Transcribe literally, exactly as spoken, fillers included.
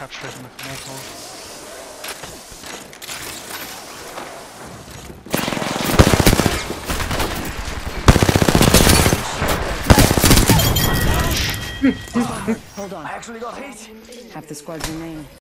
capture it in the motor. Hold on. I actually got hit. Half the squad remain.